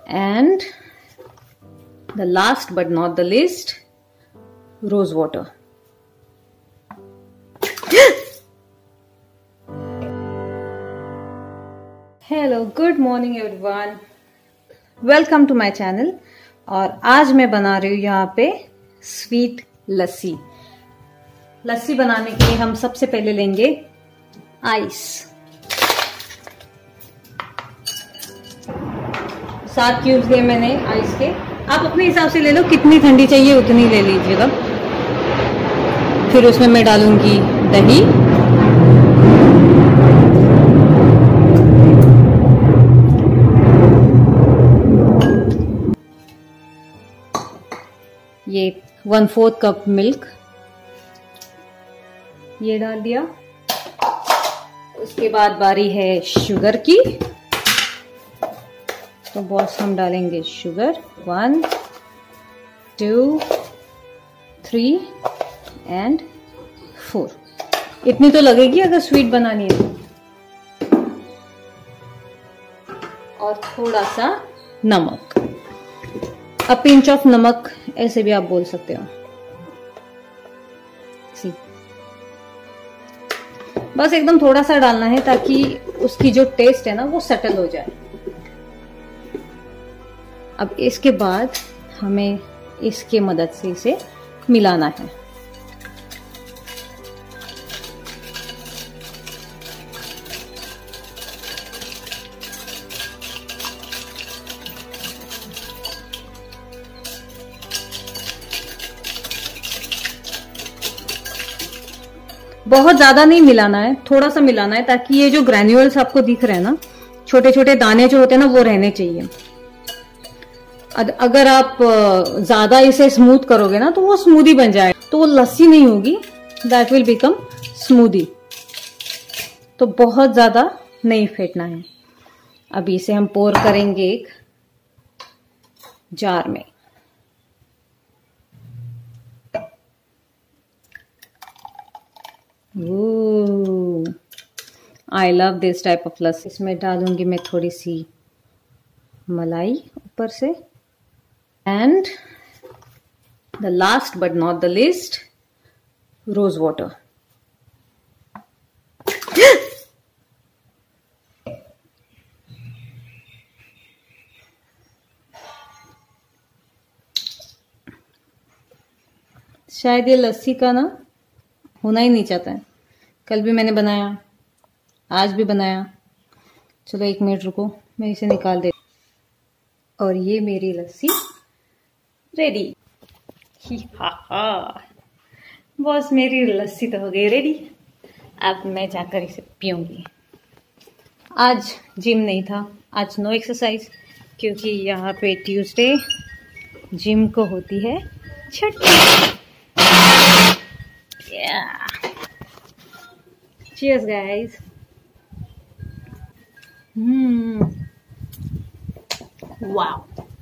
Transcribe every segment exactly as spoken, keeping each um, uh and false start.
and the last but not the least, rose water. Hello, good morning everyone, welcome to my channel. और आज मैं बना रही हूँ यहाँ पे स्वीट लस्सी। लस्सी बनाने के लिए हम सबसे पहले लेंगे आइस। सात क्यूब्स लिए मैंने आइस के। आप अपने हिसाब से ले लो, कितनी ठंडी चाहिए उतनी ले लीजिएगा। फिर उसमें मैं डालूंगी दही, ये वन फोर्थ कप मिल्क ये डाल दिया। उसके बाद बारी है शुगर की, तो बॉस हम डालेंगे sugar. One two three and four. इतनी तो लगेगी अगर स्वीट बनानी है। और थोड़ा सा नमक, अ पिंच ऑफ नमक ऐसे भी आप बोल सकते हो। सी बस एकदम थोड़ा सा डालना है ताकि उसकी जो टेस्ट है ना वो सेटल हो जाए। अब इसके बाद हमें इसके मदद से इसे मिलाना है। बहुत ज्यादा नहीं मिलाना है, थोड़ा सा मिलाना है ताकि ये जो ग्रैन्यूल्स आपको दिख रहे हैं ना, छोटे छोटे दाने जो होते हैं ना, वो रहने चाहिए। अगर आप ज्यादा इसे स्मूथ करोगे ना तो वो स्मूदी बन जाएगा, तो वो लस्सी नहीं होगी, दैट विल बिकम स्मूदी। तो बहुत ज्यादा नहीं फेंटना है। अभी इसे हम पोर करेंगे एक जार में। I love this type of lassi. इसमें डालूंगी मैं थोड़ी सी मलाई ऊपर से, and the last but not the least, rose water. शायद ये लस्सी का ना होना ही नहीं चाहता है। कल भी मैंने बनाया, आज भी बनाया। चलो एक मिनट रुको, मैं इसे निकाल दे। और ये मेरी लस्सी रेडी। ही हा हा, बॉस मेरी लस्सी तो हो गई रेडी। अब मैं जाकर इसे पीऊंगी। आज जिम नहीं था, आज नो एक्सरसाइज, क्योंकि यहाँ पे ट्यूसडे जिम को होती है छुट्टी। Yeah. Cheers, guys. Hmm. Wow.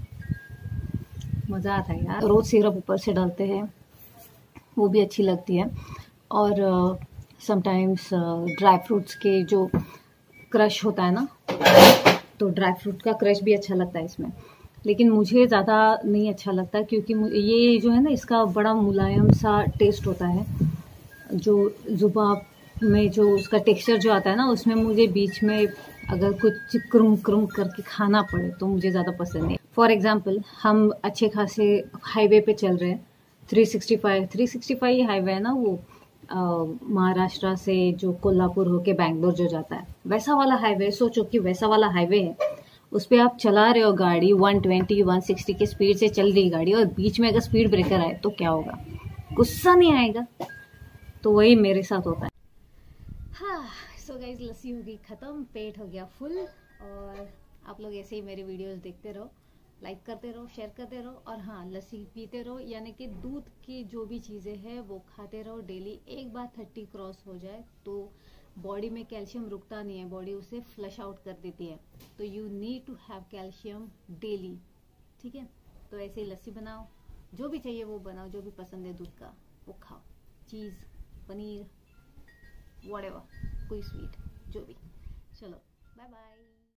मजा आता है यार। रोज सिरप ऊपर से डालते हैं, वो भी अच्छी लगती है। और समटाइम्स ड्राई फ्रूट्स के जो क्रश होता है ना, तो ड्राई फ्रूट का क्रश भी अच्छा लगता है इसमें। लेकिन मुझे ज़्यादा नहीं अच्छा लगता, क्योंकि ये जो है ना, इसका बड़ा मुलायम सा टेस्ट होता है। जो जुबान में जो उसका टेक्सचर जो आता है ना, उसमें मुझे बीच में अगर कुछ क्रुम क्रुम करके खाना पड़े तो मुझे ज़्यादा पसंद नहीं। फॉर एग्जांपल, हम अच्छे खासे हाईवे पे चल रहे हैं, three sixty five three sixty five highway है ना, वो महाराष्ट्र से जो कोल्हापुर होके बैंगलोर जो जाता है, वैसा वाला हाईवे। सोचो कि वैसा वाला हाईवे है, उस पर आप चला रहे हो गाड़ी वन ट्वेंटी वन सिक्सटी की स्पीड से चल रही गाड़ी, और बीच में अगर स्पीड ब्रेकर आए तो क्या होगा? गुस्सा नहीं आएगा? तो वही मेरे साथ होता है। हाँ, सो गाइस, लस्सी हो गई खत्म, पेट हो गया फुल। और आप लोग ऐसे ही मेरी वीडियोस देखते रहो, लाइक करते रहो, शेयर करते रहो। और हाँ, लस्सी पीते रहो, यानी कि दूध की जो भी चीज़ें हैं वो खाते रहो डेली। एक बार थर्टी क्रॉस हो जाए तो बॉडी में कैल्शियम रुकता नहीं है, बॉडी उसे फ्लश आउट कर देती है। तो you need to have calcium daily, ठीक है? तो ऐसे ही लस्सी बनाओ, जो भी चाहिए वो बनाओ, जो भी पसंद है दूध का वो खाओ। चीज़, पनीर, व्हाटएवर, कोई स्वीट, जो भी। चलो, बाय बाय।